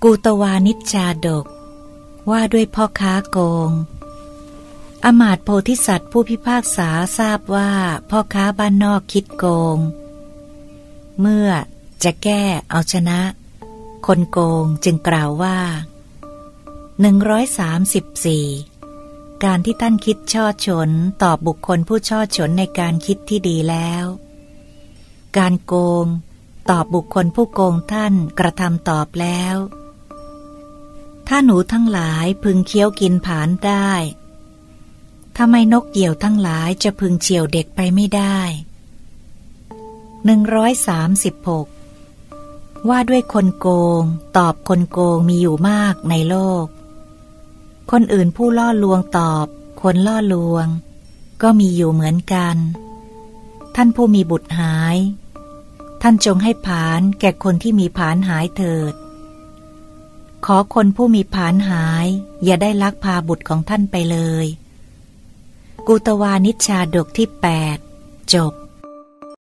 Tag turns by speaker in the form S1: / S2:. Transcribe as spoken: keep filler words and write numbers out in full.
S1: กูตวานิชชาดกว่าด้วยพ่อค้าโกงอมาตย์โพธิสัตว์ผู้พิพากษาทราบว่าพ่อค้าบ้านนอกคิดโกงเมื่อจะแก้เอาชนะคนโกงจึงกล่าวว่าหนึ่งร้อยสามสิบสี่การที่ท่านคิดช่อฉนตอบบุคคลผู้ช่อฉนในการคิดที่ดีแล้วการโกงตอบบุคคลผู้โกงท่านกระทำตอบแล้วถ้าหนูทั้งหลายพึงเคี้ยวกินผานได้ทำไมนกเหยี่ยวทั้งหลายจะพึงเฉี่ยวเด็กไปไม่ได้หนึ่งร้อยสามสิบหกว่าด้วยคนโกงตอบคนโกงมีอยู่มากในโลกคนอื่นผู้ล่อลวงตอบคนล่อลวงก็มีอยู่เหมือนกันท่านผู้มีบุตรหายท่านจงให้ผานแก่คนที่มีผานหายเถิดขอคนผู้มีผานหายอย่าได้ลักพาบุตรของท่านไปเลยกูตวานิชชาดกที่แปดจบ